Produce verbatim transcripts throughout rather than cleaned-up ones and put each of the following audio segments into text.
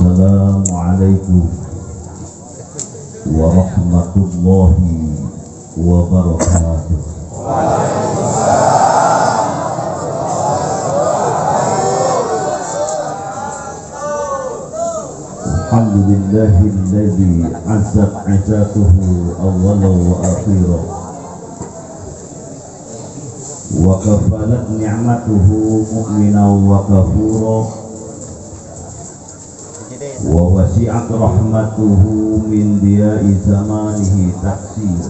Assalamualaikum warahmatullahi wabarakatuh. Alhamdulillahilladzi azat azatuhu awwala wa akhira wa kafalat ni'matuhu mu'minan wa kafura wa wasi'at rahmatuhu min diya'i zamanihi taksir.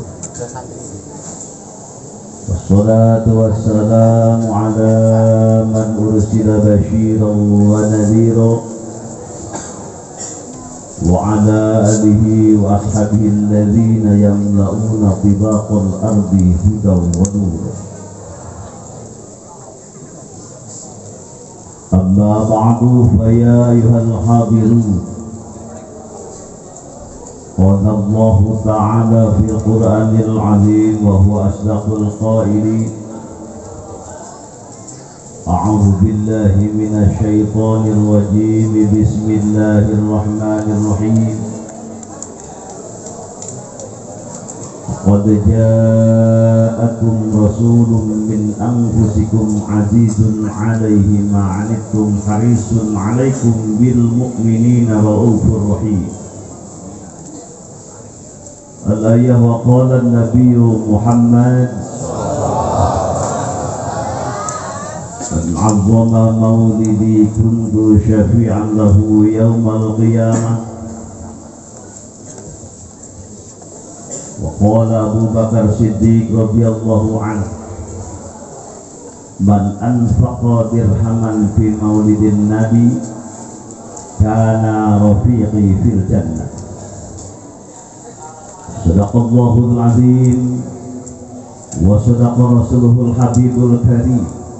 Wassalatu wassalamu ala man ursila bashiran wa nadhira wa ala alihi wa ashabihi alladhina yamla'una tibaqal ardi hudan wa nura. Amma ba'du fa ya ayyuhal hadirun, qala Allah ta'ala fil Qur'anil 'azim wa huwa asdaqul qailin. A'udzu billahi minasy syaithanir rajim. Bismillahirrahmanirrahim. Qad ja'akum rasulun min anfusikum 'azizun 'alaihi ma 'anittum harisun 'alaikum bil mu'minina raufur rahim. Al-ayah wa qala an-nabiyyu Muhammad azama maulidi kuntu syafi'an lahu yawmal qiyamah. Wa qala Abu Bakar Siddiq radhiyallahu anhu, man anfaqa dirhaman fi maulidin nabi kana rafiqi fil jannah. Sadaqallahul azim wa sadaqa rasuluhul habibul karim.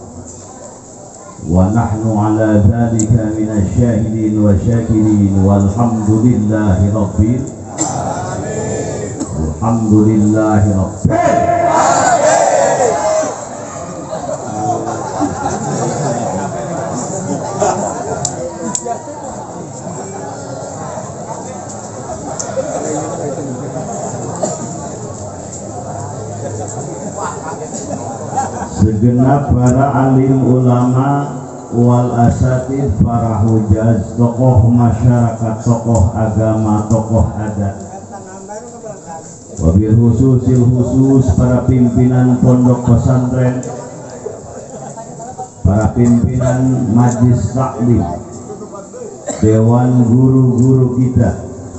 Wa nahnu ala dhalika minasy syahidin wa syakirin walhamdulillahi rabbil alamin. Alhamdulillahi rabbil alamin. Segenap para alim ulama wal asatid, para hujaz, tokoh masyarakat, tokoh agama, tokoh adat, wabil khususil khusus para pimpinan pondok pesantren, para pimpinan majlis taklim, dewan guru-guru kita,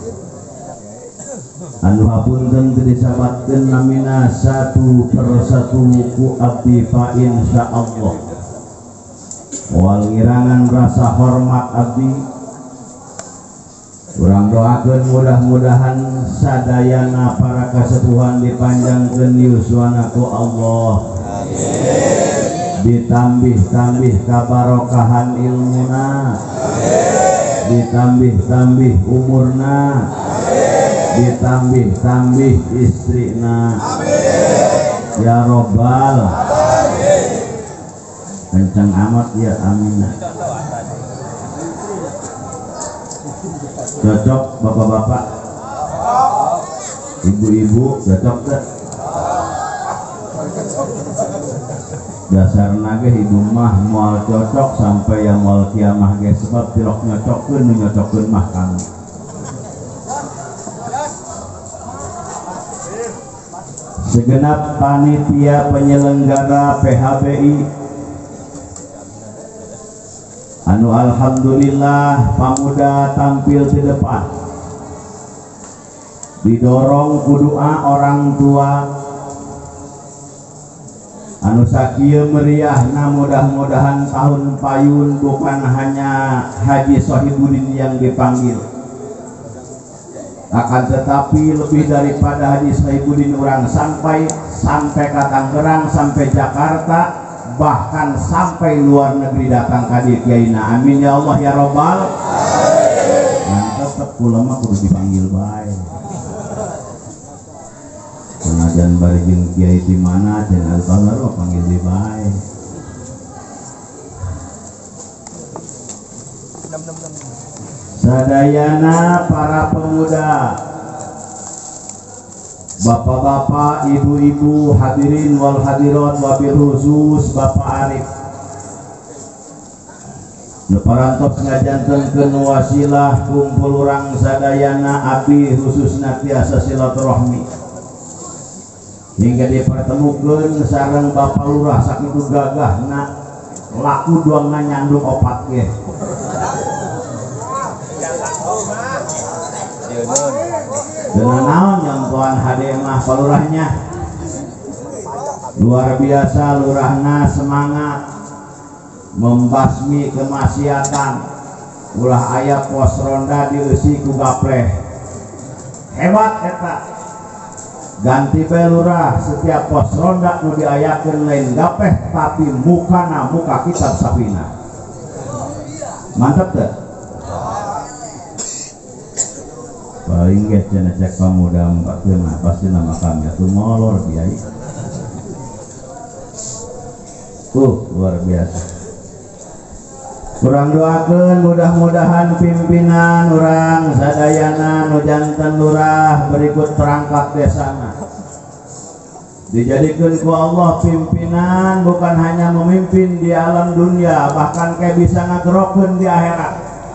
anu hapunten teu disabatkeun namina satu persatu ku abdi fa insyaallah. Wal ngirangan rasa hormat abdi, urang doakeun mudah-mudahan sadayana para kasepuhan dipanjangkeun yuswana ku Allah. Amin. Ditambih-tambih kabarokahan ilmuna. Amin. Ditambih-tambih umurna. Ditambih-tambih istrina. Amin. Ya Rabbal alamin. Kencang amat ya, amin. Cocok bapak-bapak, ibu-ibu, cocok tak? Dasar nage hidup mah moal cocok sampai yang moal kiamah ge, sebab pirok nyocokkeun nu nyocokkeun mah kami. Segenap panitia penyelenggara P H B I anu alhamdulillah pamuda tampil di depan, didorong ku doa orang tua anu sakieu meriahna. Mudah-mudahan tahun payun bukan hanya Haji Sohibuddin yang dipanggil, akan tetapi lebih daripada Haji Sohibuddin orang sampai sampai ke Tangerang, sampai Jakarta, bahkan sampai luar negeri datang ka kiaina. Amin ya Allah ya Rabbal alamin. Mantap, kula mah kudu dipanggil bae. Pengajian bari jeung kiai di mana cenah alhamdulillah panggil di bae. sadayana para pemuda, bapak-bapak, ibu-ibu, hadirin wal hadirat, wabil khusus Bapak Arif leparantos ngajantenkeun wasilah kumpul urang sadayana abdi khususna tiasa silaturahmi hingga dipertemukeun sareng Bapak Lurah sakitu gagahna laku duangna nyandung opat ge. Dengan naon nyampuan hade mah palurahnya luar biasa, lurahna semangat membasmi kemaksiatan, ulah aya pos ronda dieusi ku gapleh hebat eta. Ganti bae lurah setiap pos ronda nu diayakeun lain gapleh tapi mukana muka kitab sapina. Mantap teh. Paling geus cenah cek pamuda mbakkeun pasti nama kami atuh molor biai. Tuh luar biasa. Kurang doakeun mudah-mudahan pimpinan urang sadayana nu janten lurah berikut perangkat desana dijadikeun ku Allah pimpinan bukan hanya memimpin di alam dunia, bahkan kayak bisa ngagerokeun di akhirat.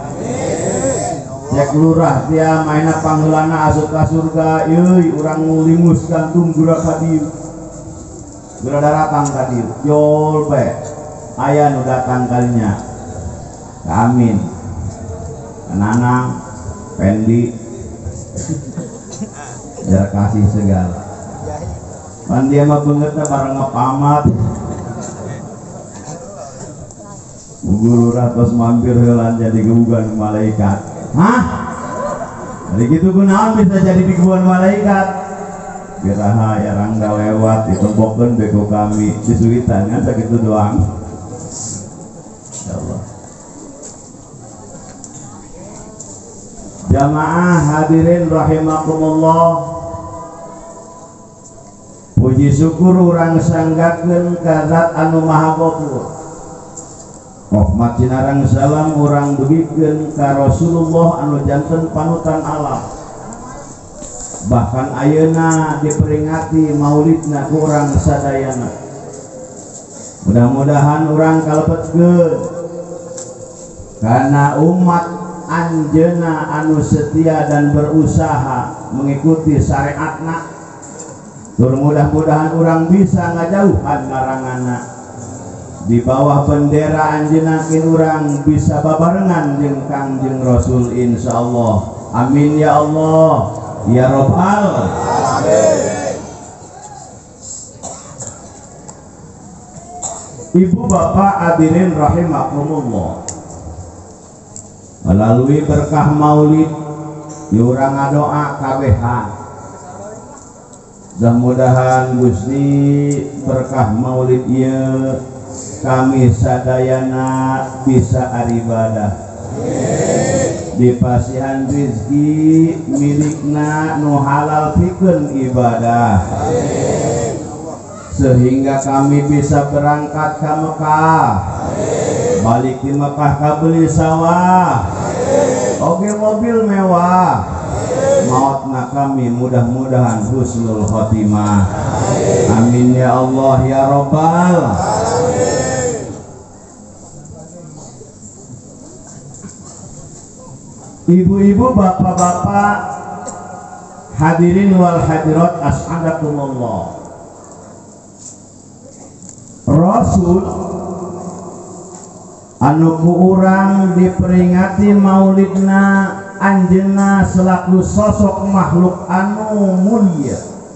Cek lurah dia mainna pangheulana asup ka surga, euy urang ngulingus gantung gura ka dieu. Gura daratang ka dieu. Jol bae aya nu datang kalinya. Amin. Nanang, Pendi, jar kasih segala. Pan dia mah beungeutna bareng ngapamat. Guru ratos mampir heulan jadi gebugan malaikat. Hah? Jadi gitu kunaon bisa jadi dikebuan malaikat? Biraha ya rangga lewat ditembokkeun beko kami disuitan kan sakitu doang. Insyaallah. Jamaah hadirin rahimakumullah, puji syukur urang sanggakeun ka Zat anu Maha Ghafur. Rahmat cinarang salam urang dugikeun ka Rasulullah anu janten panutan alam. Bahkan ayeuna diperingati maulidna ku urang sadayana. Mudah-mudahan urang kalebetkeun karena umat anjeuna anu setia dan berusaha mengikuti syariatna. Tur mudah-mudahan urang bisa ngajauhan laranganna. Di bawah bendera anjeuna kin urang bisa babarengan jeung Kangjeng Rasul insyaallah. Amin ya Allah ya Rabbal alamin. Ibu bapak hadirin rahimakumullah, melalui berkah maulid urang ngadoa kabehan. Mudah-mudahan Gusti berkah maulid ieu kami sadayana bisa aribadah, dipasihan rizki milikna nu halal pikeun ibadah, sehingga kami bisa berangkat ke Mekah, balik di Mekah ka beli sawah, oke mobil mewah, mautna kami mudah-mudahan husnul khotimah. Amin ya Allah ya Rabbal. Ibu-ibu, bapak-bapak, hadirin wal hadirat as'adakumullah. Rasul anu ku urang diperingati maulidna anjeunna selaku sosok makhluk anu mulia,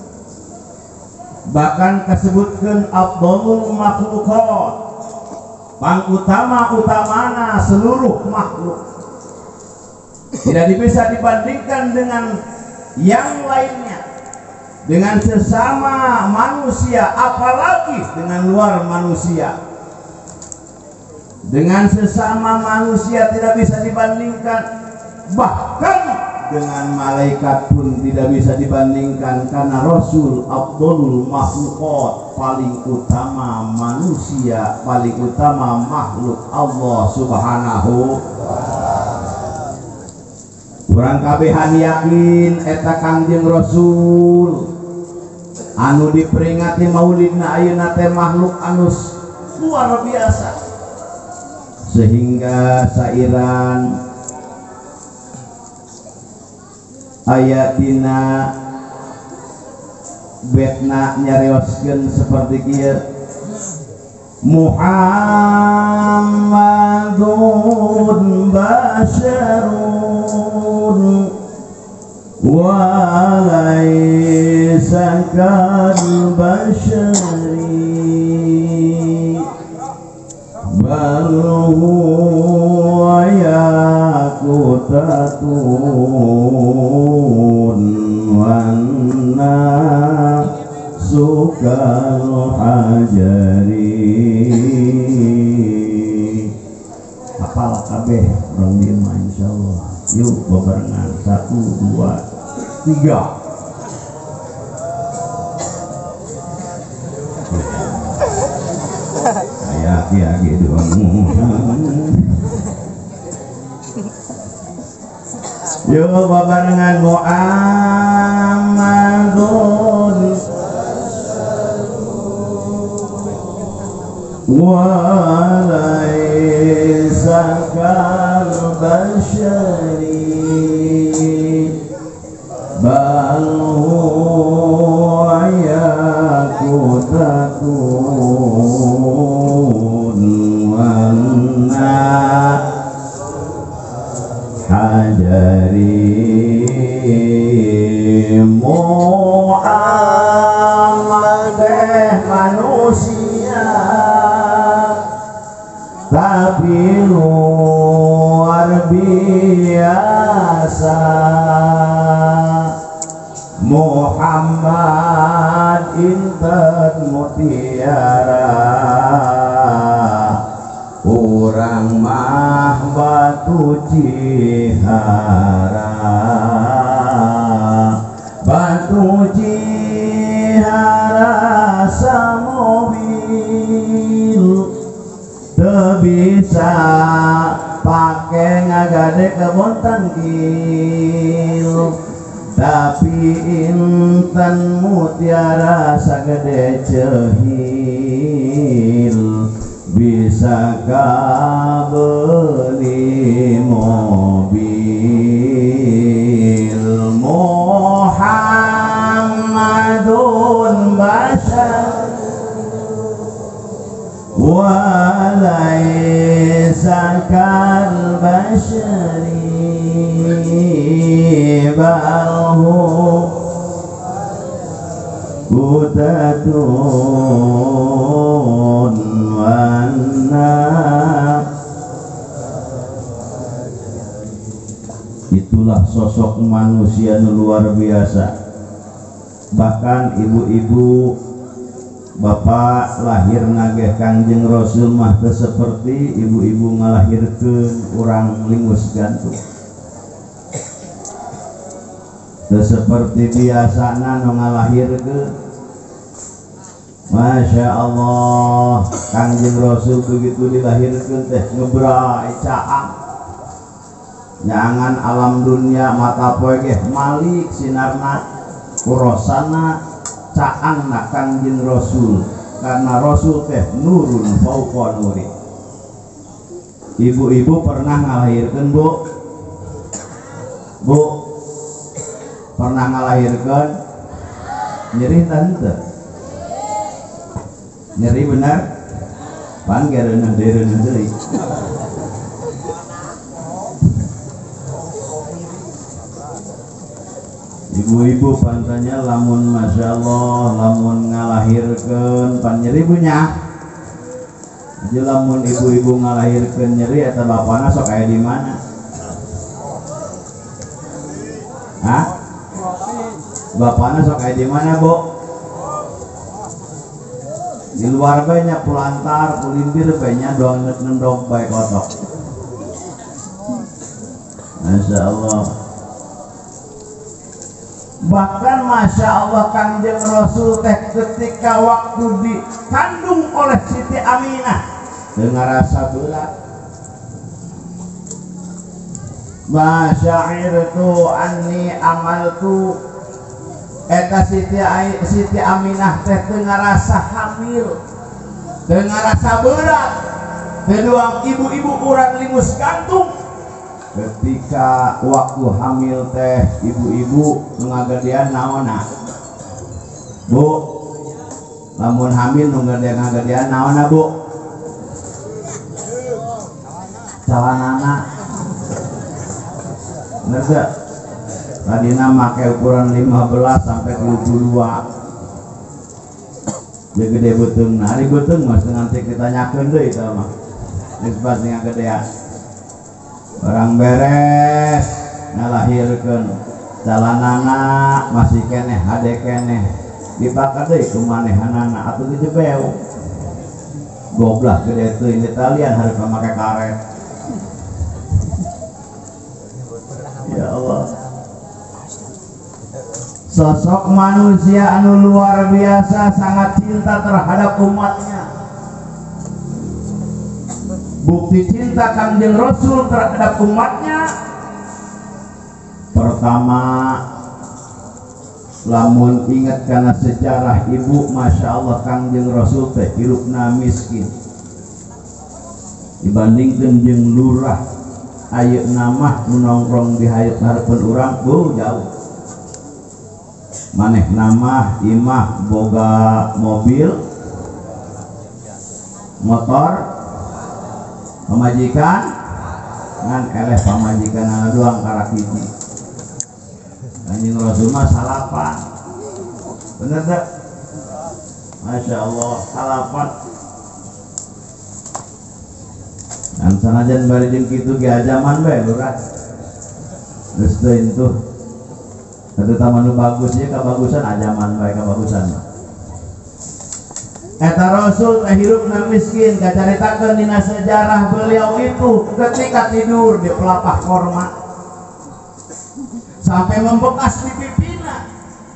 bahkan kasebutkeun afdhalul makhluqat, pangutama-utamana seluruh makhluk, tidak bisa dibandingkan dengan yang lainnya, dengan sesama manusia, apalagi dengan luar manusia. Dengan sesama manusia tidak bisa dibandingkan, bahkan dengan malaikat pun tidak bisa dibandingkan, karena Rasul afdhalul makhluqat, paling utama manusia, paling utama makhluk Allah subhanahu wa ta'ala. Urang kabehan yakin eta Kangjeng Rasul anu diperingati maulidna ayeuna teh makhluk anu luar biasa, sehingga sairan ayat dina betna nyarioskeun seperti kieu, Muhammadun basyarun wa laisa kal basyari bal huwa yaqutatun wanna sukal hajari. Hafal kabeh urang dieu mah insyaallah. Yuk bebarengan satu dua tiga. Kayak aki-aki doang. Yuk bebarengan Muhammadun wa laisa kal basyari bal huwa yaqutatun wanna hajari. Muhammad manusia tapi luar biasa, Muhammad inten mutiara, urang mah batu cihara, batu cihara samobil teu bisa pake ngagade kebon tangkil, tapi inten mutiara sagede cehil bisa kabeli mobil. Muhammadun basyar wa laisa kal basyari bal qutatun wanna. Itulah sosok manusia luar biasa. Bahkan ibu-ibu bapak lahir nageh Kangjeng Rasul mah teu seperti ibu-ibu ngalahirkeun urang lingus gantung, teu seperti biasana nu ngalahirkeun. Masya Allah, Kangjeng Rasul begitu dilahirkeun teh ngebrai caang, nyangan alam dunia mata poe ge malik sinarna kurosana caang na Kangjeng Rasul, karena Rasul teh nurun fauqa nuri. Ibu-ibu pernah ngalahirkeun bu? Bu pernah ngalahirkeun? Nyeri tante? Nyeri benar? Pan gereuneuh deui deui. Ibu-ibu pantanya lamun masya Allah lamun ngalahirkeun pan nyeri bunya. Jadi lamun ibu-ibu ngalahirkeun nyeri eta bapana sok aya di mana? Hah? Bapana sok aya di mana, Bu? Di luar bae nya pulantar, pulimbir bae nya dong-dong bae kotok. Masya Allah. Bahkan Masya Allah Kangjeng Rasul teh ketika waktu dikandung oleh Siti Aminah dengan rasa berat, Masya'irtu anni amaltu eta Siti Siti Aminah teh teu ngarasa hamil, teu ngarasa berat, kedua ibu-ibu urang lingus gantung. Ketika waktu hamil teh ibu-ibu ngagadean naonna? Bu, lamun hamil nu ngagadean naonna, Bu? Calanana. Bener gak? Tadina make ukuran lima belas sampai dua puluh dua. Dia gede betung, nah hari betung mas nanti kita nyakeun deui itu mah. Geus pas ngagedean. Barang beres ngalahirkeun calanana masih keneh hade keneh dipakai deui ku manehanana atuh di jebeu. Goblok gede teuing di talian harus pamake karet. Ya Allah, sosok manusia anu luar biasa, sangat cinta terhadap umatnya. Bukti cinta Kangjeng Rasul terhadap umatnya, pertama, lamun ingat karena sejarah ibu, masya Allah Kangjeng Rasul teh hirupna miskin dibandingkan jeung lurah ayeuna nama nongkrong di hayat harapan urang bu jauh. Maneh nama imah boga mobil motor pemajikan ngan eleh pamajikan anu doang karak hiji. Kanjeng Rasul mah salapan, bener tak? Masya Allah salapan. Dan sanajan bari jeung kitu ge ajaman bae lurah. Geus teuing tuh. Satu taman bagus ya, kebagusan ajaman bae kebagusan. Eta Rasul teh hirupna miskin, kacaritakeun dina sejarah beliau itu ketika tidur di pelapah korma sampai membekas di pipina.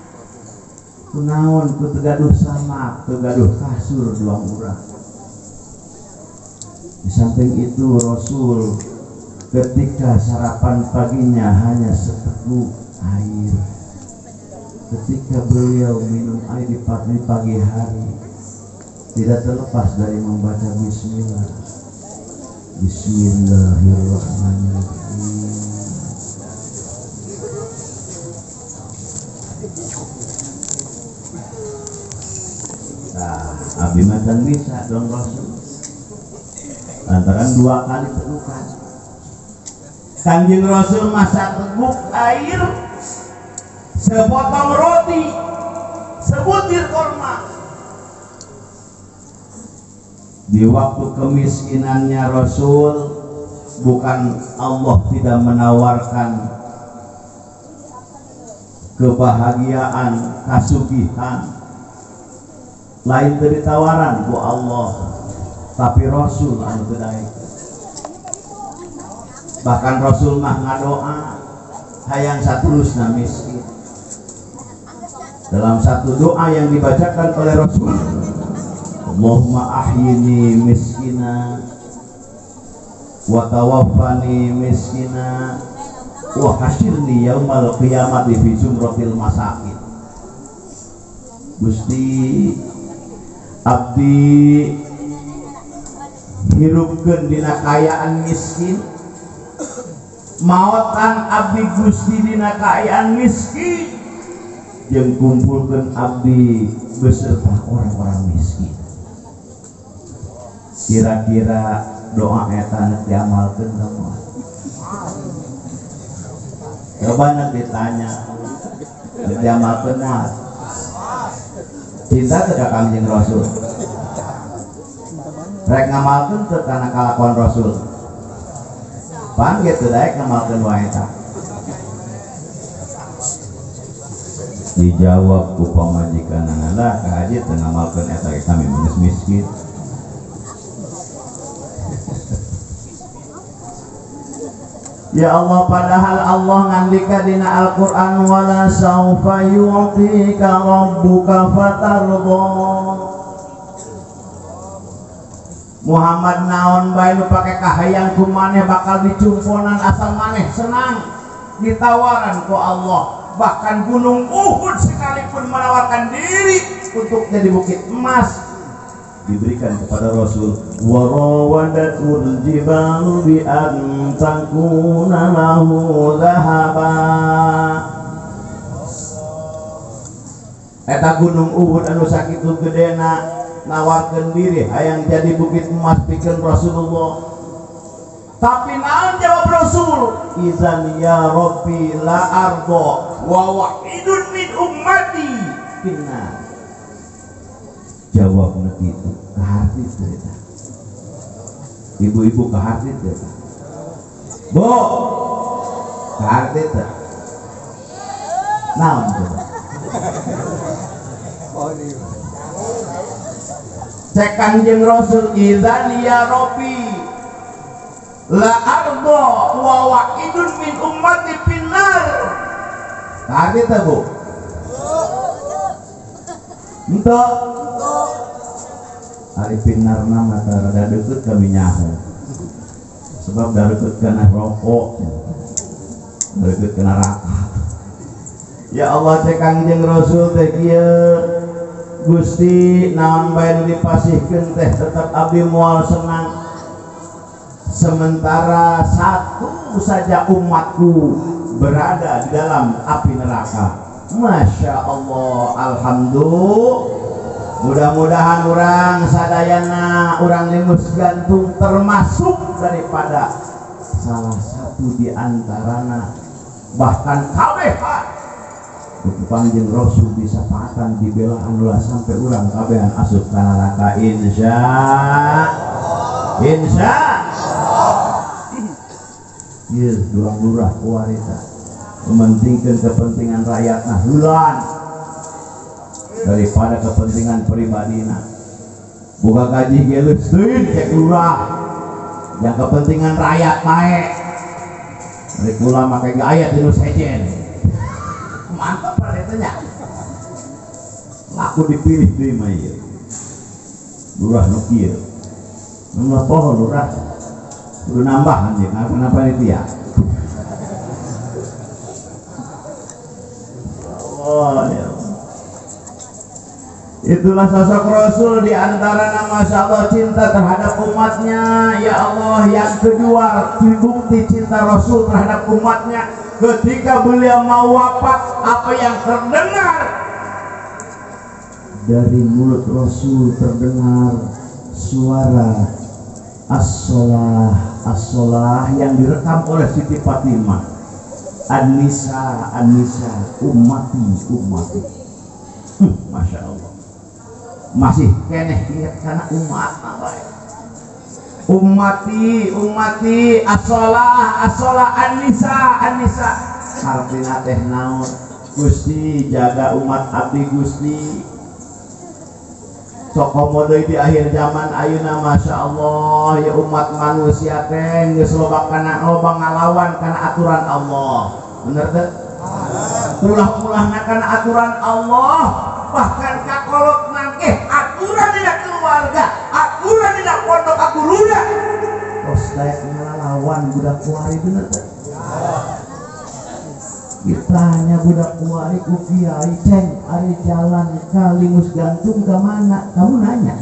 Kunaon ku teu gaduh samak, teu gaduh kasur doang urang. Di samping itu Rasul ketika sarapan paginya hanya seteguk air. Ketika beliau minum air di pagi, pagi hari tidak terlepas dari membaca Bismillah. Bismillahirrahmanirrahim. Nah, abdi macan bisa dong Rasul. Lantaran dua kali tegukan. Kanjeng Rasul masak teguk air, sepotong roti, sebutir korma. Di waktu kemiskinannya Rasul, bukan Allah tidak menawarkan kebahagiaan, kasugihan, lain dari tawaran ku Allah, tapi Rasul anu teu daek. Bahkan Rasul mah ngadoa hayang saterusna miskin. Dalam satu doa yang dibacakan oleh Rasul, Allahumma ahyini miskina wa tawaffani miskina wa hasyirni yaumal qiyamati fi zumratil masakin. Gusti abdi hirupkeun dina kayaan miskin, maotan abdi Gusti dina kayaan miskin, jeung kumpulkeun abdi beserta orang-orang miskin. Kira-kira doa eta anu diamalkeun naon? Coba nek ditanya diamalkeun naon? Cinta teu ka Kanjeng Rasul. Rek ngamalkeun teu kana kalakuan Rasul. Pan gitu daek ngamalkeun wae eta. Dijawab ku pamajikanana, lah ka haji teu ngamalkeun eta kami geus miskin. Ya Allah, padahal Allah ngandika dina Al-Qur'an wala saufa yu'tika rabbuka fatardha. Muhammad naon bae nu pake kahayang ku maneh bakal dicumponan asal maneh senang ditawaran ku Allah. Bahkan gunung Uhud sekalipun menawarkan diri untuk jadi bukit emas diberikan kepada Rasul. Wa rawadatul jibalu bi an takuna lahu dhahaba. Eta gunung Uhud anu sakitu gedena nawarkeun diri hayang jadi bukit emas pikeun Rasulullah. Tapi naon jawab Rasul? Izan ya Rabbi la ardo wa wahidun min ummati finna. Jawabna kitu kaharti cerita. Ibu-ibu kaharti cerita. Bu, kaharti teh. Naon coba? Cek Kanjeng Rasul izan ya Rabbi la ardo wa wahidun min ummati finnar. Kaharti teh Bu? Ento ari pinnar nama rada deket ka minyaho. Sebab da deket kana rokok. Deket kana neraka. Ya Allah cek Kanjeng Rasul teh kieu Gusti naon bae nu dipasihkeun teh tetep abdi moal senang. Sementara satu saja umatku berada di dalam api neraka. Masya Allah, alhamdulillah. Mudah-mudahan orang sadayana orang lingus gantung termasuk daripada salah satu di antarana, bahkan kabeh Kanjeng Rasul bisa paatan dibelaan ulah sampai orang kabehan asup kana neraka insya insya ieu durang lurah kuarita mementingkan kepentingan rakyat nah hulan daripada kepentingan pribadina. Buka gaji geus teuing cek lurah yang kepentingan rakyat naik dari kula make ayat dinu sejen mantap paretanya laku dipilih deui mah ieu lurah nu kieu nu poho lurah kudu nambahan jeung kenapa panitia. Oh, ya. Itulah sosok Rasul di antara nama Allah cinta terhadap umatnya. Ya Allah, yang kedua bukti cinta Rasul terhadap umatnya ketika beliau mau wafat, apa yang terdengar dari mulut Rasul terdengar suara as-sholah as-sholah yang direkam oleh Siti Fatimah. An-Nisa, An-Nisa, ummati, ummati. Hmm, Masya Allah. Masih keneh lihat karena umat baik. Ummati, ummati, as-sholah, as-sholah, An-Nisa, An-Nisa. Artina teh naon? Gusti jaga umat abdi Gusti. Sok komodo di akhir zaman ayeuna Masya Allah ya umat manusia teh geus loba kana loba ngalawan kana aturan Allah. Bener teh? Ulah-ulahna kana aturan Allah, bahkan kakolot nangkeh aturan dina keluarga, aturan dina pondok aguluda. Tos daek ngalawan budak kuari bener teh? Ditanya budak kuari ku kiai ceng ari jalan ka lingus gantung ke mana kamu nanya.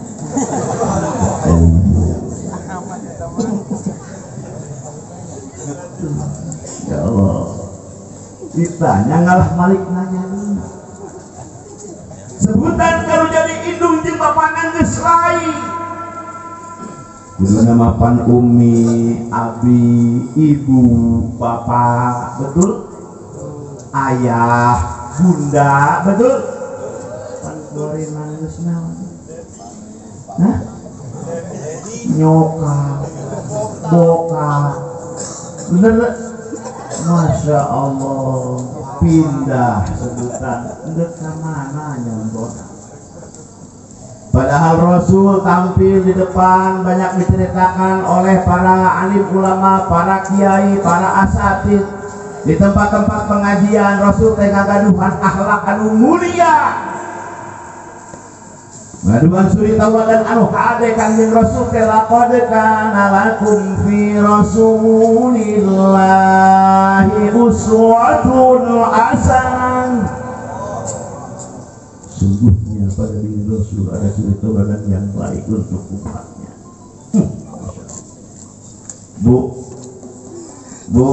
Ya Allah, ditanya ngalah malik nanya sebutan kalau jadi indung jeung bapanan geus lain kudu nama pan umi abi ibu bapak betul ayah, bunda, betul? Kan gori nangis naon? Hah? Nyokap, bokap, bener? Masya Allah, pindah sebutan, udah kemana nyambut? Padahal Rasul tampil di depan banyak diceritakan oleh para alim ulama, para kiai, para asatidz. Di tempat-tempat pengajian Rasul teh ngagaduhan akhlak anu mulia. ngaduan suri tawadan anu hade kanjeng Rasul teh laqad kana lakum fi rasulillahi uswatun hasanah. Sungguhnya pada diri Rasul ada suri tauladan yang baik untuk umatnya. Hmm. Bu, bu,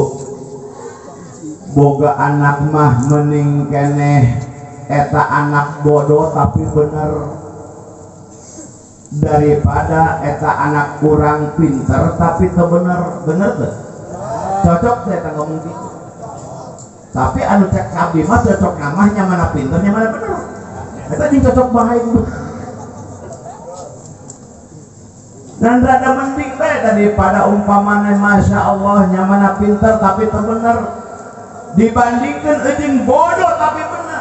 boga anak mah mending keneh eta anak bodoh tapi bener daripada eta anak kurang pinter tapi teu bener. Bener tuh cocok saya tak ngomong gitu, tapi anu cek abdi mah cocok namanya mana pinternya mana bener eta jeung cocok baik dan rada mending teh daripada umpamana masya Allah nyamana pinter tapi teu bener dibandingkan jeung bodoh tapi bener.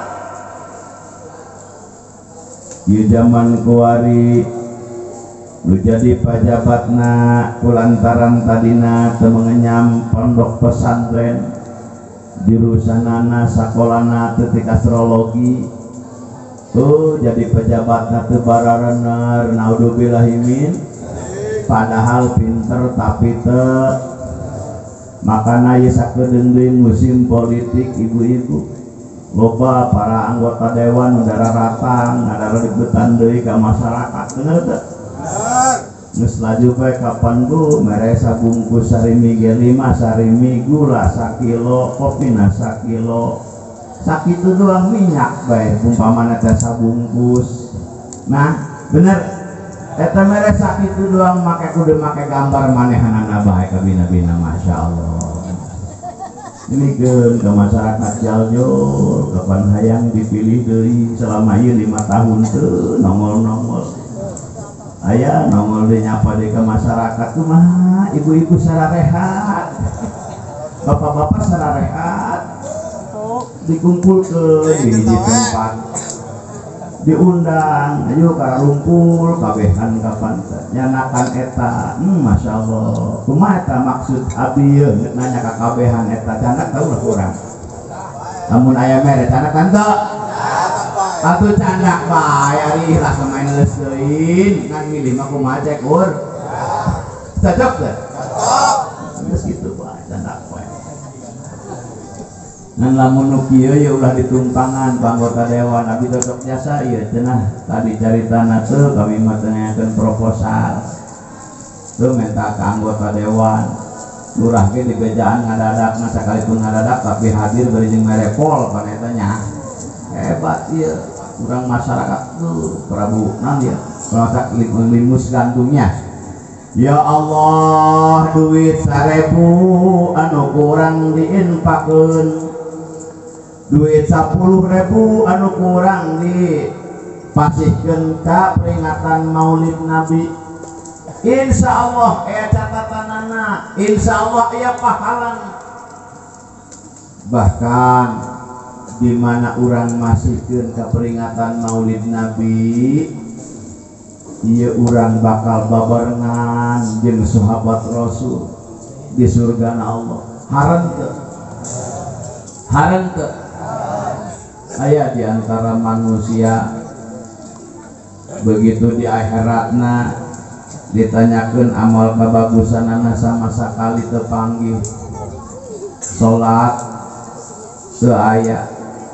Di zaman kuari lu jadi pajabatna kulantaran tadina teu mengenyam pondok pesantren jurusanana sakolana teu ti astrologi tuh jadi pejabatna teu bararener naudzubillahimin padahal pinter tapi teu makana ieu sakedeung deui musim politik ibu-ibu loba para anggota dewan udara ratang ngadara ributan deui ka masyarakat bener teu geus laju bae kapan bu mere sabungkus sarimi ge lima sarimi gula sakilo kopi na sakilo sakitu doang minyak bae umpamana teh sabungkus nah bener eta mere sakitu doang make kudu make gambar manehanana bae ka bina-bina masyaallah. Ini ke ke masyarakat Cianjur kapan hayang dipilih deui selama ieu lima tahun teu nongol-nongol aya nongol di nyapa di ke masyarakat tuh mah ibu-ibu sararehat bapak-bapak sararehat dikumpul ke di, di tempat diundang ayo ka rumpul kabehan kapan nyanakan eta hmm, masya Allah kumaha eta maksud abdi ye nanya ka kabehan eta canak tahu lah kurang namun aya mere canak kan teu atuh candak bae ari lah main leus deui ngan milih mah kumaha cek ur cocok teh cocok geus kitu bae candak bae ngan lamun nu kieu ya ulah ditumpangan anggota dewan abi cocok jasa ieu cenah tadi caritana teu kami mah teu ngayakeun proposal teu minta ka anggota dewan lurah ge di bejaan ngadadak mah sakalipun ngadadak tapi hadir bari jeung merepol kana eta nya hebat ieu kurang masyarakat tuh Prabu nanti ya kalau limus gantungnya ya Allah duit seribu anu kurang diinfakeun duit sepuluh ribu anu kurang dipasihkeun ka peringatan Maulid Nabi insya Allah aya catatanana insya Allah aya pahalana bahkan di mana orang masihkeun ke peringatan Maulid Nabi ieu urang bakal babarengan jeung sahabat Rasul di surga Allah hareun teu hareun teu aya di antara manusia begitu di akhiratna ditanyakeun amal kabagusanana sama sakali teu panggih salat teu aya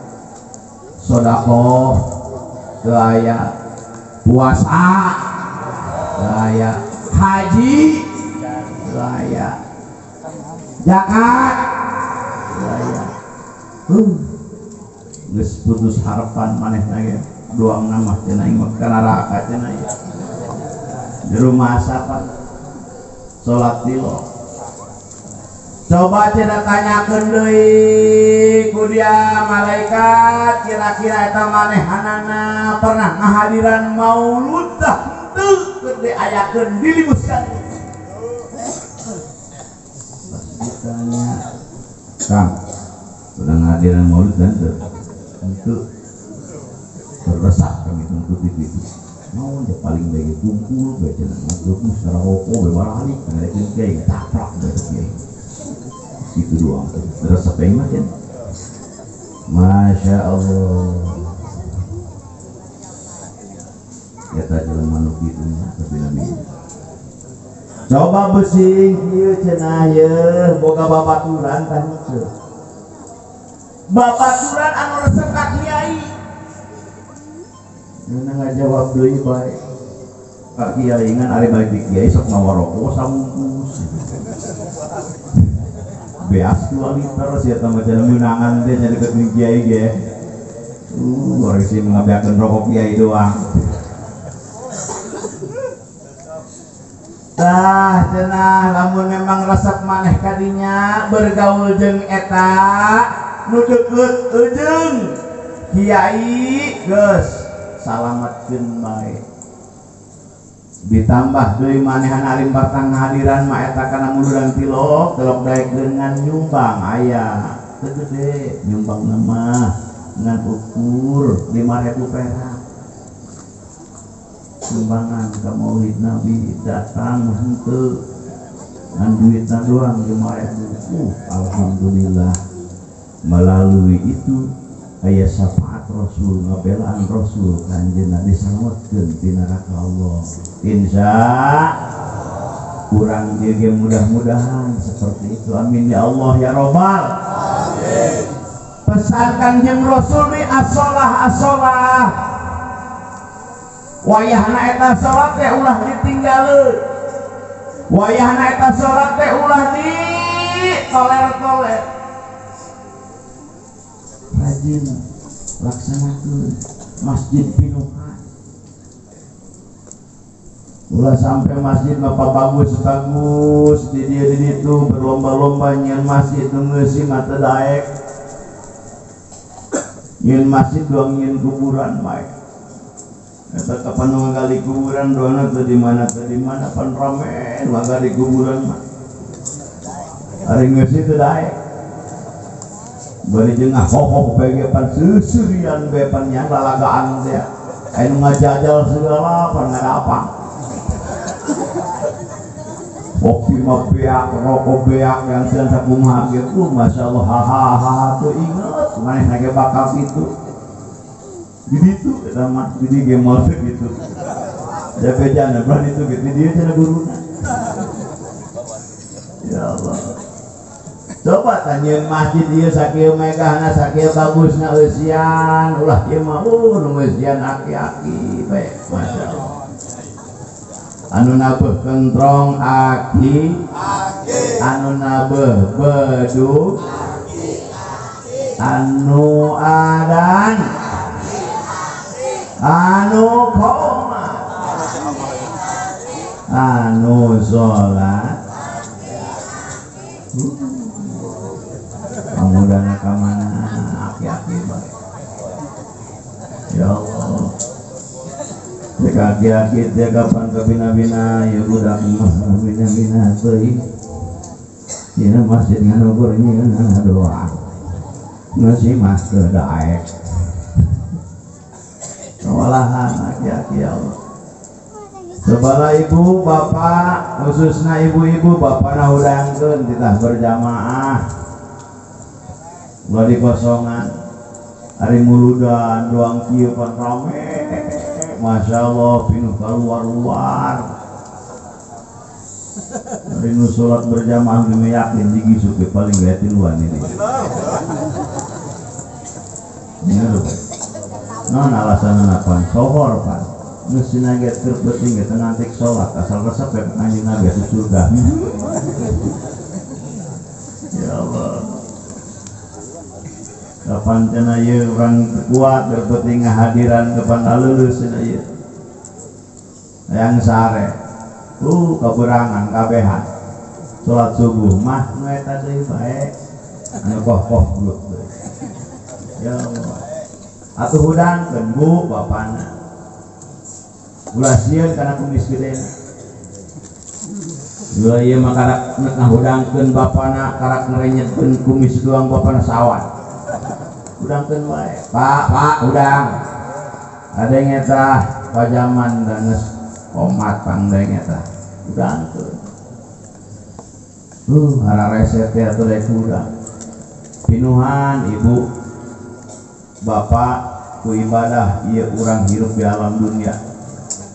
sedekah teu aya puasa teu aya haji teu aya zakat teu aya uh geus putus harapan manehna ge doang nama cenah ing ka neraka cenah di rumah sapa salat tilo coba cenah tanyakeun deui ku dia malaikat kira-kira eta manehanana pernah ngahadiran maulud tah teu keur diayakeun dilimuskan ditanya Kang pernah ngahadiran maulud dan teu itu terdesak kami untuk itu mau dia paling baik kumpul baca untuk secara rokok bebarali karena dia kayak taprak dari kiai itu doang terus apa yang macam Masya Allah eta jelema nu kitu mah tapi nabi coba besing ieu cenah ye boga babaturan kan teu babaturan anu resep ka kiai nuna ngajawab deui bae ka kiai ngan ari balik di kiai sok ngawaroko samungkus beas dua liter sia teh macam meunangan teh nya deket jeung kiai ge uh orang sih ngabeakeun rokok kiai doang. Tah cenah lamun memang resep maneh kadinya bergaul jeung eta nu deukeut ujung kiai geus salametkeun bae ditambah deui manehan alim batang hadiran mah eta kana muluran tilok telok daek dengan nyumbang aya teu gede nyumbang nama dengan ukur lima ribu perak sumbangan ke maulid nabi datang henteu ngan duitna doang lima ribu uh, alhamdulillah melalui itu aya syafaat rasul ngabelaan rasul kanjeunna disalametkeun ti neraka Allah insya kurang dia mudah-mudahan seperti itu amin ya Allah ya robbal amin pesan kanjeng rasul ni as-shalah as-shalah wayahna eta salat teh ulah ditinggaleuh wayahna eta salat teh ulah di toler-toler rajin laksanakeun masjid pinuhan ulah sampai masjid apa bagus-bagus di dia di ditu berlomba-lomba nyeun masjid nu ngeusi mah teu daek nyeun masjid doang nyeun kuburan bae eta kapan ngagali kuburan doana teu di mana teu di mana pan rame ngagali kuburan mah ari ngeusi teu daek bari jeung ahoh bege pan susurian bae pan nya lalagaan teh aya nu ngajajal segala pan ngadapang kopi mah beak, rokok beak yang sedang sakumaha gitu, masya Allah, hahaha tuh inget, mana nage bakal gitu, jadi itu, kita mah, jadi gemol gitu, jadi jangan berani itu gitu, dia cina guruna, ya Allah, coba tanyain masjid dia sakit megahna, sakit bagusna usian, ulah dia mah, uh, usian aki-aki, baik, masya Allah. Anu nabeh kentrong aki anu nabeh bedu anu adan anu koma anu sholat pamudana kamana aki-aki baik ya Allah jika aki-aki teh kapan ke bina-bina ya budak mah bina-bina teuing dina masjid nganukur nyeunna doa masih mah teu daek walahan aki-aki ya Allah sabala ibu bapak khususna ibu-ibu bapak nahudangkeun titah berjamaah ulah dikosongan hari muludan doang kieu pan rame masya Allah pinuh keluar-luar dari nu sholat berjamaah kami yakin jigi suki paling gaya tiluan ini ini lho non alasan apa sohor pan nusin aja terpenting kita nanti sholat asal resep ya anjing nabi itu surga ya Allah kapan cenah ye urang kuat berpenting hadiran kapan alulus cenah ye yang sare uh kaberangan kabehan salat subuh mah nu eta deui bae anu koh-koh blut ya Allah atuh hudangkeun bu bapana ulah sieun kana kumis gedena ulah ieu mah karak ngahudangkeun bapana karak ngerenyetkeun kumis doang bapana sawat udangkeun wae pak pak udang ada yang eta pajaman dan omat pangdeng eta udangkeun uh harareset teh atuh daek udang pinuhan ibu bapak ku ibadah ieu urang hirup di alam dunia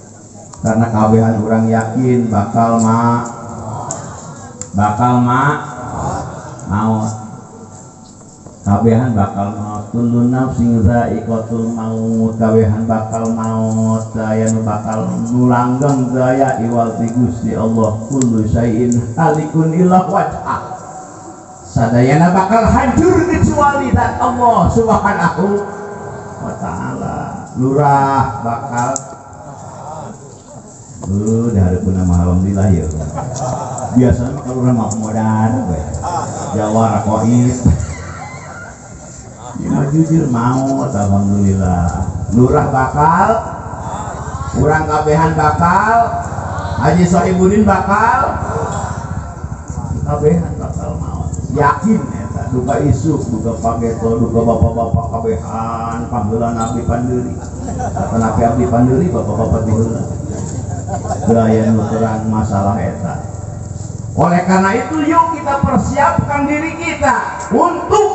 karena kabehan orang yakin bakal ma bakal ma maut, kabehan bakal maut. Kullu nafsin za'iqatul maut, kabehan bakal maut. Daya nu bakal nulanggeng daya iwal ti Gusti Allah. Kullu syai'in halikun illa wajhah, sadayana bakal hancur kecuali zat Allah subhanahu wa ta'ala. Lurah bakal uh, dah ada pun nama alhamdulillah ya. Biasanya kalau nama kemudahan Jawa rakoib ya jujur mau, alhamdulillah. Lurah bakal, urang kabehan bakal, Haji Sohibudin bakal, kabehan bakal mau. Yakin eta, duka isuk, duka pageto, duka bapak-bapak kabehan, panggilan abdi pandiri. Kenapa abdi pandiri bapak-bapak diheula? Gaya nu terang masalah eta. Oleh karena itu yuk kita persiapkan diri kita untuk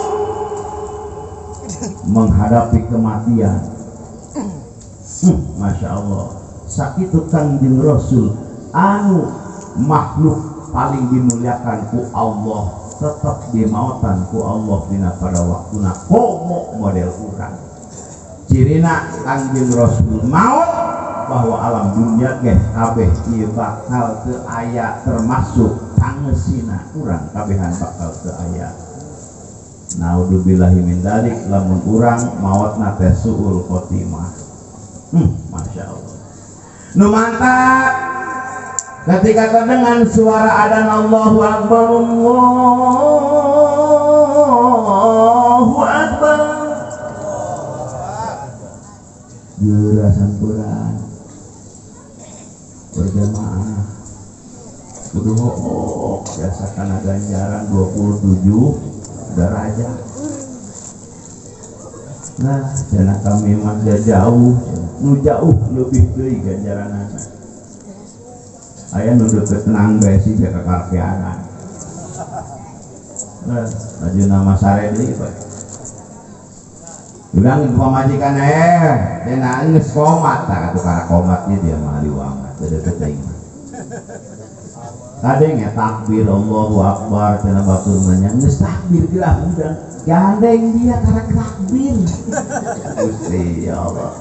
menghadapi kematian. hmm, Masya Allah, sakitu Kangjeng Rasul anu makhluk paling dimuliakan ku Allah tetap dimautan ku Allah dina pada waktuna komo model urang. Cirina Kangjeng Rasul maut bahwa alam dunia ge kabeh ieu bakal teu aya, termasuk tangeusina urang kabehan bakal teu aya. Naudzubillahi min dzalik, lamun urang maotna teh suul khotimah. Hmm, Masya Allah. Nu mantap ketika terdengar suara adzan Allahu Akbar, Allahu Akbar, jurasan kurang berjamaah kudu hook biasa kana ganjaran dua puluh tujuh derajat. Nah, jana kami mah jauh, nu jauh lebih deui ganjaranana. Aya nu deukeut tenang bae sih jaga karkeanan. Nah, ajeuna mah sare deui bae. Urang pamajikan eh cenah geus komat tah atuh kana komat ieu dia mah liwang teu deukeut teuing. Kadeng ya takbir Allahu Akbar cenah batur manya geus takbir geus udang gandeng dia karena takbir. Gusti ya Allah,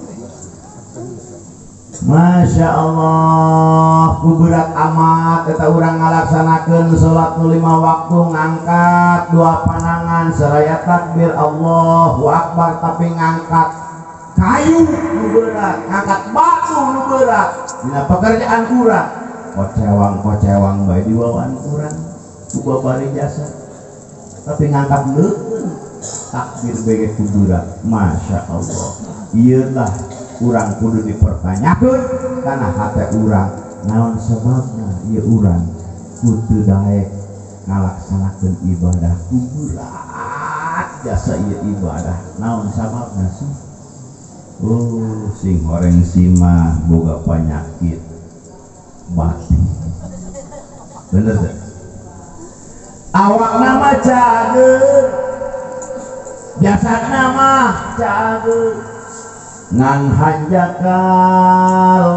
Masya Allah, ku berat amat kita urang ngalaksanakeun salat nu lima waktu, ngangkat dua panangan seraya takbir Allahu Akbar, tapi ngangkat kayu nu berat, ngangkat batu nu berat dina pekerjaan urang. Kocewang-kocewang bae diwawan urang ku babari jasa, tapi ngangkat leukeun takbir bege ku berat. Masya Allah, ieulah urang kudu dipertanyakeun karena hate urang naon sebabna ieu urang kudu daek ngalaksanakeun ibadah ku berat jasa ieu ibadah naon sababna sih? Oh, sing horeng sima boga penyakit batin. Bener teh? Awakna mah cageut, jasadna mah cageut, ngan hanjakal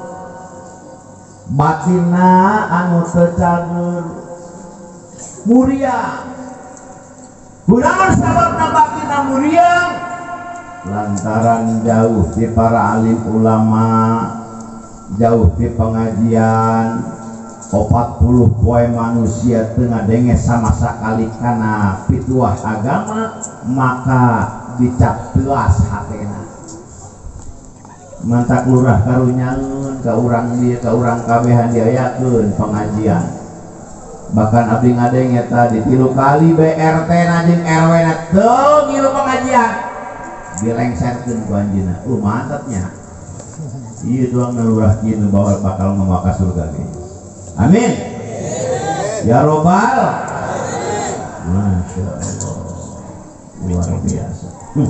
batina anu teu cageut muria. Kunaon sababna batina muria? Lantaran jauh di para alim ulama, jauh di pengajian, opat puluh poe manusia tengah denge sama sakali kana pituah agama, maka dicap telas hatena. Mantak lurah karunyaeun ka urang dieu, ka urang kabehan diayakeun pengajian. Bahkan abdi ngadeng eta di tilu kali B R T na jeung R W na teu ngilu pengajian, dilengserkeun ku anjeunna. Uh mantapnya. Ieu doang lurah kieu bawa bakal memaka surga ge. Amin. Ya robbal. Masya Allah, luar biasa. Hmm.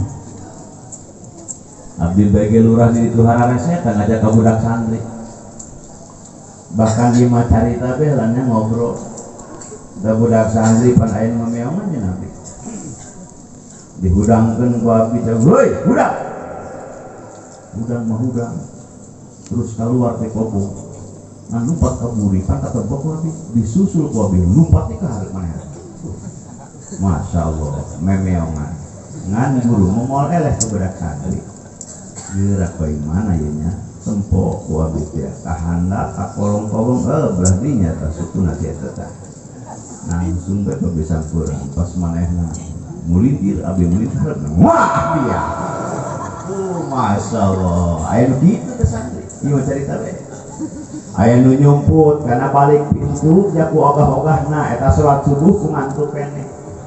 Abdi bage lurah di itu harare setan aja ka budak santri. Bahkan di macarita be lannya ngobrol. Da budak santri pan aya nu meongan nya nabi. Dihudangkeun ku abdi, "Woi, budak." Budang mah hudang. terus keluar di kobong ngan lumpat ke buritan kata bapak abi disusul ku abi lumpat ke hareup maneh. Masya Allah memeongan ngan guru momol eleh ke budak santri gerak bae mana ya nya sempo ku abi teh kahandap ka kolong-kolong eh berarti nya ta sukuna teh teh langsung bae bisa kurang pas manehna mulintir abi mulintir wah dia oh Masya Allah aya nu kitu teh santri ieu cerita bae aya nu nyumput karena balik pintu jaku ogah-ogahna eta salat subuh ku ngantuk keneh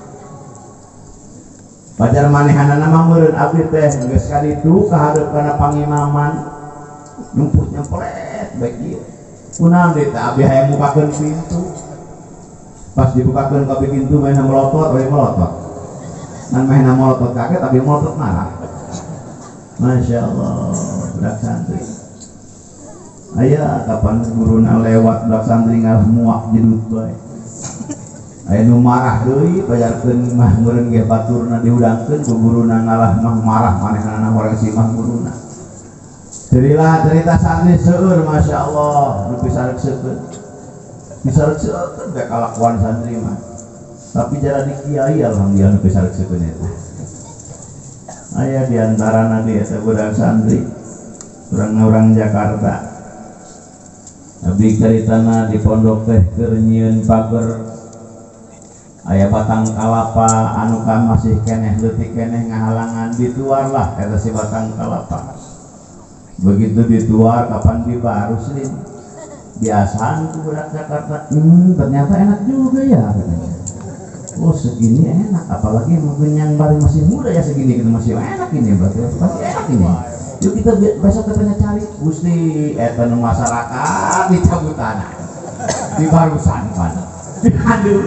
pajar manehanana mah meureun abdi teh geus ka ditu kahareup kana pangimaman nyumput nyemplet baik ieu kunaon deui teh abdi hayang mukakeun pintu pas dibukakeun ka pintu mainna melotot we melotot nan mainna melotot kaget abdi melotot marah. Masya Allah budak santri aya kapan guruna lewat budak santri ngalah muak jedut bae aya nu marah deui pajarkeun mah meureun ge baturna diudangkeun ku guruna ngalah mah marah manehna horeng si mah guruna cerita cerita santri seueur Masya Allah nu pisarekseukeun pisarekseukeun bae kalakuan santri mah tapi jara di kiai alhamdulillah nu pisarekseukeun eta aya diantarana dia budak santri orang-orang Jakarta abdi caritana di pondok teh keur nyieun pager aya batang kalapa anu kan masih keneh leutik keneh ngahalangan dituar lah eta si batang kalapa begitu dituar kapan dibarus lin biasaan tuh budak Jakarta hmm ternyata enak juga ya katanya oh segini enak apalagi mungkin yang baru masih muda ya segini gitu masih enak ini berarti pasti enak ini yuk kita besok katanya cari gusti eta nu masyarakat di cabutana di barusan pan aduh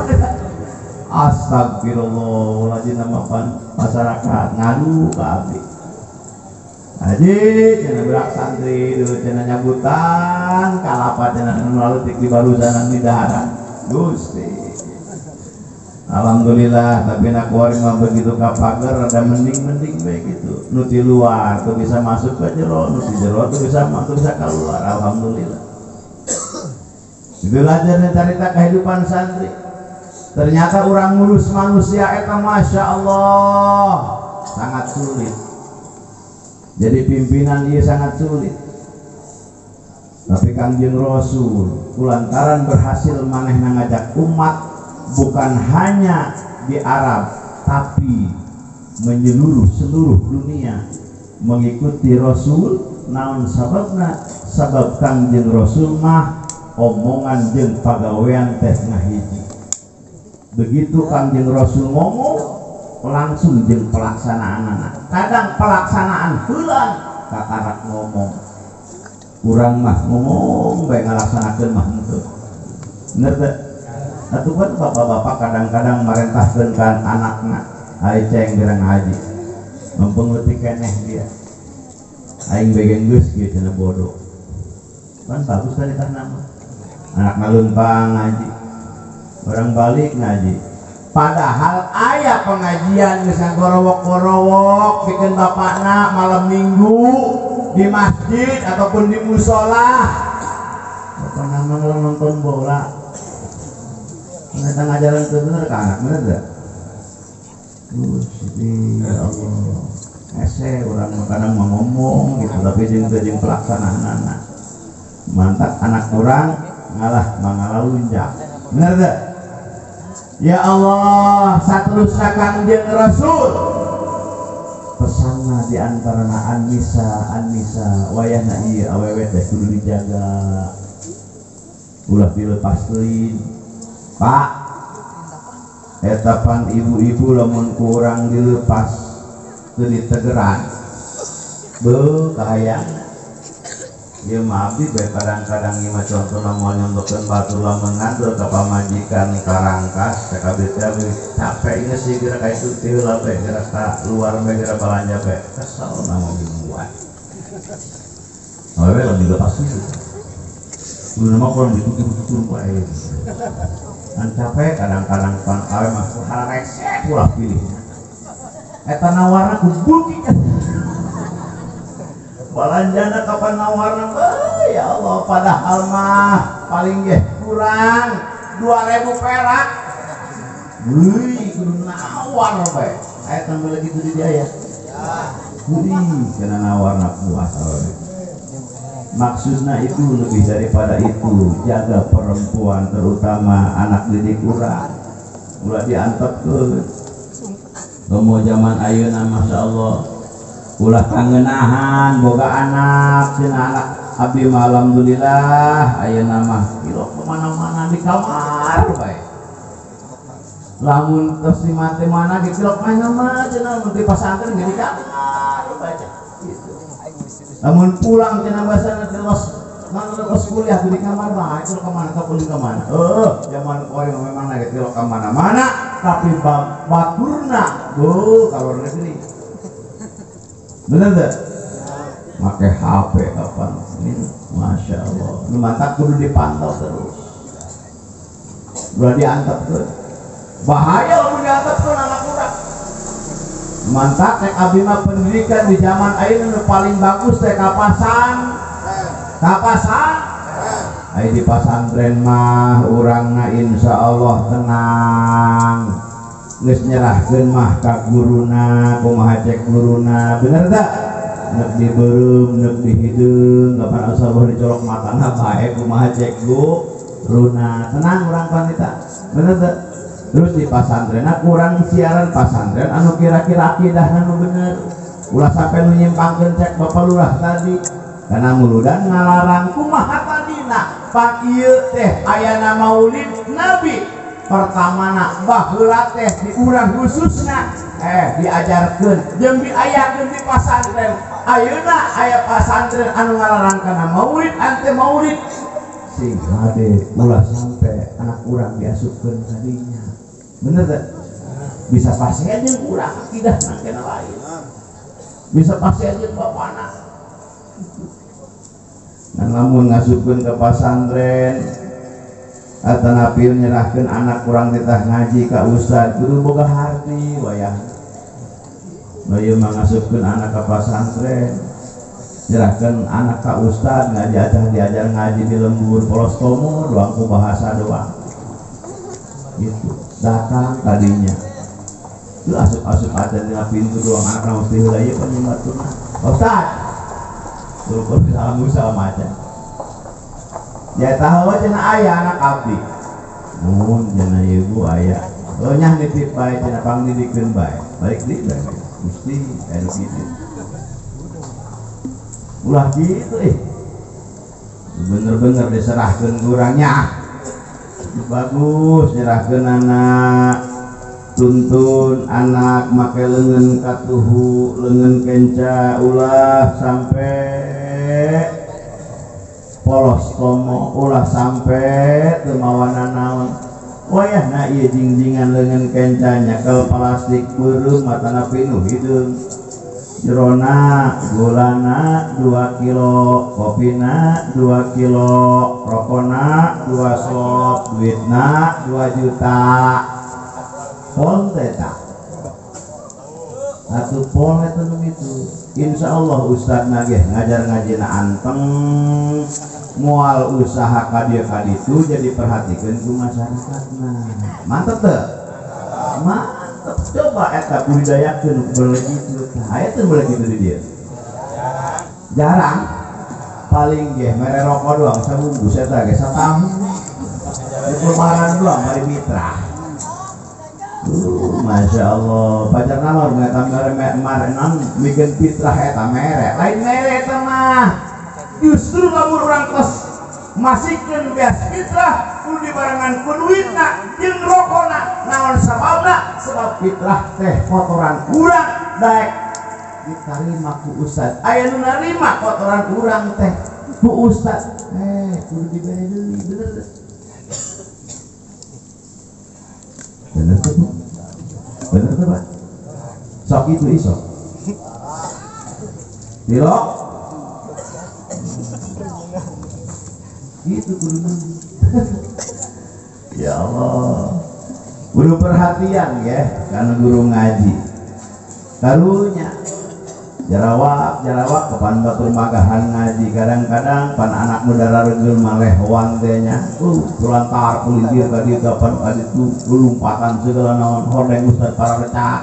astagfirullahaladzim nama pan masyarakat ngadu ke abdi aji cina berak santri dulu cina nyabutan kalapa cina melalui di barusan di daharan gusti alhamdulillah tapi nak kuari mah begitu ka pager ada mending-mending baik gitu nu di luar tuh bisa masuk ke jero nu di jero tuh bisa masuk bisa keluar alhamdulillah itulah jadi cerita kehidupan santri ternyata orang ngurus manusia eta Masya Allah sangat sulit jadi pimpinan dia sangat sulit tapi Kangjeng Rasul kulantaran berhasil manehna ngajak umat bukan hanya di Arab tapi menyeluruh seluruh dunia mengikuti Rasul naon sababna sabab Kangjeng Rasul mah omongan jeung pagawean teh ngahiji begitu Kangjeng Rasul ngomong langsung jeung pelaksanaanana kadang pelaksanaan heulang katarak ngomong kurang mah ngomong bae ngalaksanakeun mah henteu bener teh atuh kan bapak-bapak kadang-kadang merentahkeun kan anakna ai ceng gerang haji mumpung leutik keneh dia aing begen geus kieu cenah bodoh kan bagus tadi tah nama anak ngalumpang ngaji orang balik ngaji padahal aya pengajian geus gorowok-gorowok bikin bapakna malam minggu di masjid ataupun di musola bapak nama nonton bola ternyata ngajaran itu bener ke anak bener gak? Gusti ya Allah ese orang kadang mau ngomong gitu tapi jeung pelaksanaan anak mantap anak orang ngalah mangalah lunjak bener gak? Ya Allah saterusna Kangjeng Rasul pesanna di antarana an-nisa an-nisa wayahna ieu awewe teh kudu dijaga ulah dilepas teuing Pak etapan ibu-ibu lamun kurang dilepas teu ditegeran beuh kahayang ieu mah abdi bae kadang-kadang ieu mah contohna moal nyontokeun batur lamun ngandel ka pamajikan Karangkas ka kabeh teh capek geus sih geura ka itu teh heula bae geura ka luar bae geura balanja bae kesel mah dimuat awewe lamun dilepas itu kudu mah kurang ditutur-tutur bae kan capek kadang-kadang pan awe mah haresek ulah pilih eta nawarna ku beuki balanjana kapan nawarna ya Allah padahal mah paling ge kurang dua ribu perak. Wih kudu nawar bae aya tambah lagi tuh di dia ya. Wih kena nawarna puasa. Maksudnya itu lebih daripada itu, jaga perempuan terutama anak didik urang ulah diantep ke mau zaman ayeuna masya Allah ulah kangenahan boga anak cina anak abdi mah alhamdulillah ayeuna mah kilo kemana-mana di kamar bae lamun terus di mati mana di kilo mana cina di pasantren di kamar bae gitu. Namun pulang cina bahasa terus mana terus kuliah di kamar mah itu kemana kau kuliah kemana? Oh zaman kau yang memang lagi terus kemana-mana tapi baturna, oh kalau negeri, bener deh? Pakai H P kapan? Masya Allah, lu mantap kudu dipantau terus, udah diantep tuh, bahaya lu diantep tuh anak kurang. Mantap tek abdi mah pendidikan di zaman ayeuna paling bagus teh kapasan kapasan ai di pasantren mah urangna insyaallah tenang geus nyerahkeun mah ka guruna kumaha cek guruna bener tak neuk dibeureum neuk dihideung kapan asa boh dicolok matana bae kumaha cek guruna tenang urang panita bener tak. Terus di pasantren kurang siaran pasantren anu kira-kira akidah anu bener ulah sampai nu nyimpangkeun cek bapak lurah tadi karena muludan ngalarang kumaha tadina pan ieu teh ayana maulid nabi pertamana baheula teh di urang khususna eh diajarkeun jeung diayakeun di pasantren ayeuna aya pasantren anu ngalarang kana maulid ante maulid sing hade ulah sampai anak urang diasupkeun kadinya. Bener tak? Bisa pasti aja kurang akidah nangkena lain. Bisa pasti aja bapak anak. Nah, namun ngasupkeun ke pasantren atau napil nyerahkeun anak kurang titah ngaji ka ustad kudu boga harti wayah. Nah, ieu mah ngasupkeun anak ke pasantren nyerahkeun anak ka ustad ngaji aja diajar ngaji di lembur polos komo doang ku bahasa doang. Gitu. Datang tadinya itu asup-asup aja di pintu doang anak mesti wilayah penyimatuna Ustaz suruh salam salam aja ya tahu aja na ayah anak abdi mohon jana ibu ayah oh nyah nitip baik jana pangdidikeun baik balik di baik mesti kayak gitu ulah gitu eh bener-bener diserahkeun kurangnya bagus nyerahkeun anak tuntun anak make leungeun katuhu leungeun kenca ulah sampai polos komo ulah sampai teu mawana naon wayahna ieu jingjingan leungeun kenca nyakel plastik beureum matana pinuh hideung jerona gulana dua kilo kopina dua kilo rokona dua slot duitna dua juta pol teta satu pol itu begitu insya Allah ustad nagih ngajar ngajina anteng mual usaha kadia kaditu jadi perhatikan ku masyarakatna mantep tuh mantep coba eta budidayakeun begitu aya teh begitu di dia jarang paling ge mere rokok doang sabungkus eta ge satamu itu maran doang mari mitra uh, masya Allah pacar nalar ngeta mere marenan bikin fitrah eta mere lain mere eta mah justru lamun urang tos masikeun beas fitrah kudu dibarengan ku duitna jeung rokona naon sababna sebab fitrah teh kotoran urang daek ditarima ku ustad aya nu narima kotoran urang teh ku ustad eh kudu dibere deui bener teh bener teh bener teh Pak sok itu isok Dilo gitu kudu ya Allah guru perhatian ya karena guru ngaji karunya jarawak jarawak kepan batur magahan ngaji kadang-kadang pan anak muda rarugul maleh wantenya uh tulantar kulintir ka dieu kapan ka ditu lulumpatan segala naon hordeng ustad para recak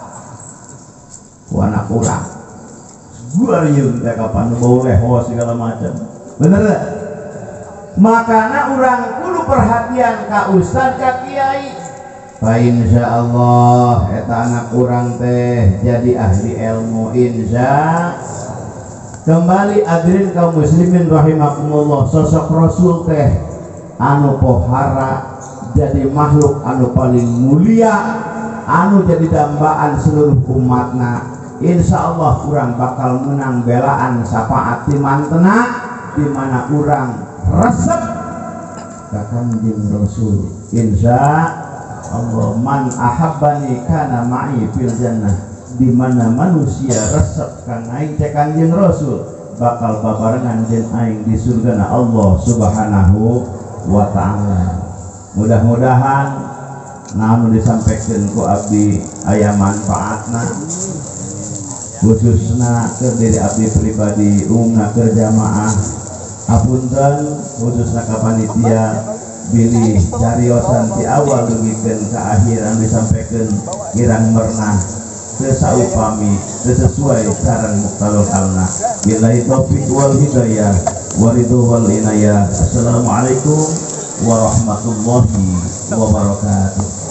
ku anak urang gua rieun teh kapan bau leho segala macam bener gak? Makana urang kudu perhatian ka ustad ka kiai. Fa insyaallah eta anak urang teh jadi ahli ilmu insya. Kembali hadirin kaum muslimin rahimakumullah, sosok Rasul teh anu pohara jadi makhluk anu paling mulia, anu jadi dambaan seluruh umatna. Insyaallah urang bakal menang belaan syafaat ti mantena di mana urang resep ka Kanjeng Rasul. Insya Allah man ahabbani kana ma'i fil jannah, di mana manusia resep kang aing teh Kanjeng Rasul bakal babarengan jeung aing di surgana Allah Subhanahu wa taala. Mudah-mudahan namun disampaikan ku abdi aya manfaatna khususna ke diri abdi pribadi umumna ke jamaah. Apunten khususna ka panitia bilih cariosan ti awal dugikeun ka akhiran disampaikan kirang mernah sesaupami sesuai sareng muqtalul halna. Billahi taufiq wal hidayah wa ridho wal inayah. Assalamualaikum warahmatullahi wabarakatuh.